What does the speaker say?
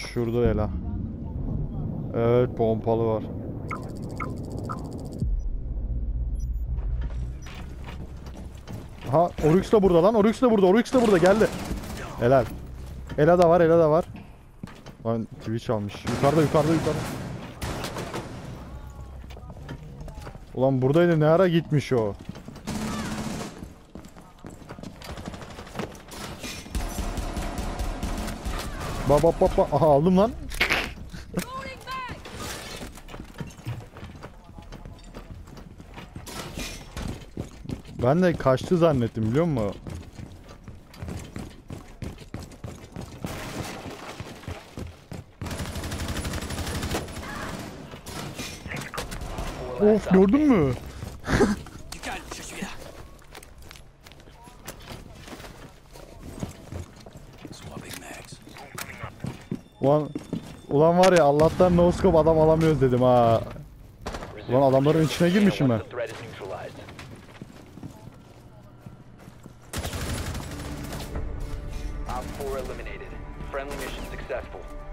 Şurada Ela. Evet, pompalı var. Aha, Oryx da burada lan. Oryx da burada. Oryx da burada. Geldi. Helal. Ela da var. Ela da var. Lan Twitch almış. Yukarıda, yukarıda, yukarıda. Ulan buradaydı. Ne ara gitmiş o? Bak bak bak bak. Aha, aldım lan. Ben de kaçtı zannettim, biliyor musun? Of, gördün mü? Ulan var ya, Allah'tan no scope adam alamıyoruz dedim ha. Ulan adamların içine girmişim ben. Op 4 eliminated. Friendly mission successful.